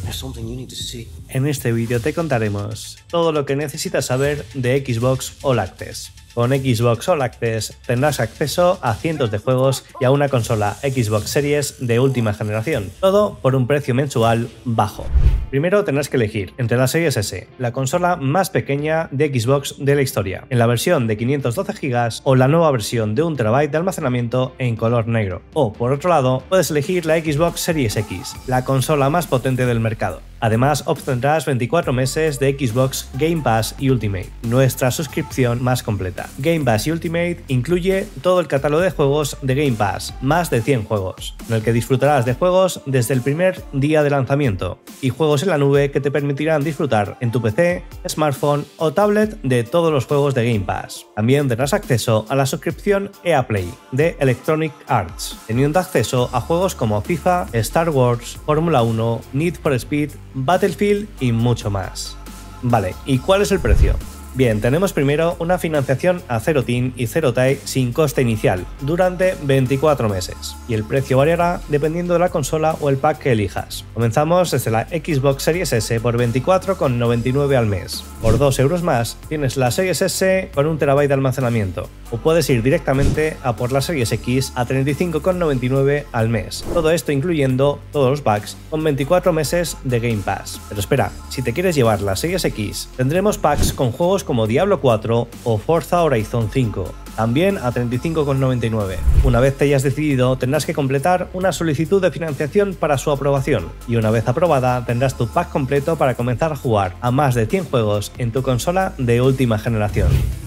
En este vídeo te contaremos todo lo que necesitas saber de Xbox All Access. Con Xbox All Access tendrás acceso a cientos de juegos y a una consola Xbox Series de última generación, todo por un precio mensual bajo. Primero tendrás que elegir entre la Series S, la consola más pequeña de Xbox de la historia, en la versión de 512 GB o la nueva versión de 1 TB de almacenamiento en color negro. O, por otro lado, puedes elegir la Xbox Series X, la consola más potente del mercado. Además, obtendrás 24 meses de Xbox Game Pass y Ultimate, nuestra suscripción más completa. Game Pass y Ultimate incluye todo el catálogo de juegos de Game Pass, más de 100 juegos, en el que disfrutarás de juegos desde el primer día de lanzamiento, y juegos en la nube que te permitirán disfrutar en tu PC, smartphone o tablet de todos los juegos de Game Pass. También tendrás acceso a la suscripción EA Play de Electronic Arts, teniendo acceso a juegos como FIFA, Star Wars, Fórmula 1, Need for Speed, Battlefield y mucho más. Vale, ¿y cuál es el precio? Bien, tenemos primero una financiación a 0 TIN y 0 TAE sin coste inicial durante 24 meses, y el precio variará dependiendo de la consola o el pack que elijas. Comenzamos desde la Xbox Series S por 24,99 al mes. Por 2 euros más tienes la Series S con 1 TB de almacenamiento, o puedes ir directamente a por la Series X a 35,99 al mes. Todo esto incluyendo todos los packs con 24 meses de Game Pass. Pero espera, si te quieres llevar la Series X, tendremos packs con juegos como Diablo 4 o Forza Horizon 5, también a 35,99. Una vez te hayas decidido, tendrás que completar una solicitud de financiación para su aprobación, y una vez aprobada tendrás tu pack completo para comenzar a jugar a más de 100 juegos en tu consola de última generación.